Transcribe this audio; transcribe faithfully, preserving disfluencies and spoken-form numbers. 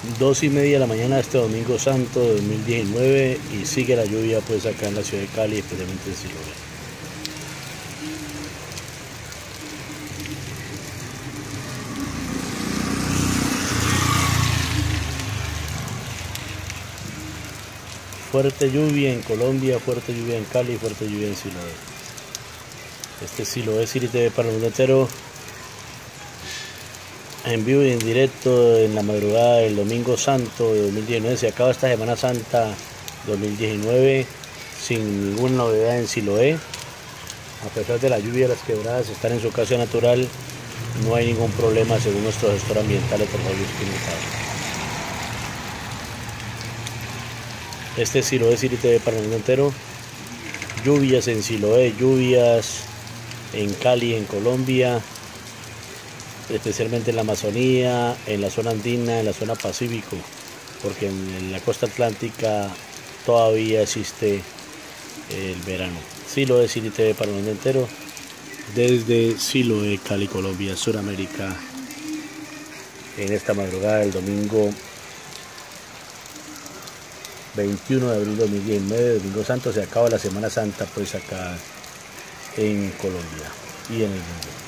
Dos y media de la mañana de este domingo santo de dos mil diecinueve y sigue la lluvia pues acá en la ciudad de Cali, especialmente en Siloé. Fuerte lluvia en Colombia, fuerte lluvia en Cali, fuerte lluvia en Siloé. Este es Siloé City T V para el mundo entero, en vivo y en directo en la madrugada del domingo santo de dos mil diecinueve. Se acaba esta Semana Santa dos mil diecinueve sin ninguna novedad en Siloé. A pesar de la lluvia, las quebradas están en su casa natural, no hay ningún problema según nuestro gestor ambiental, por Fabio Espinosa. Este es Siloé City T V para el mundo entero. Lluvias en Siloé, lluvias en Cali, en Colombia, especialmente en la Amazonía, en la zona andina, en la zona Pacífico, porque en la costa atlántica todavía existe el verano. Siloé City T V para el mundo entero, desde Siloé, Cali, Colombia, Suramérica, en esta madrugada del domingo veintiuno de abril de dos mil diecinueve, domingo santo. Se acaba la Semana Santa pues acá en Colombia y en el mundo.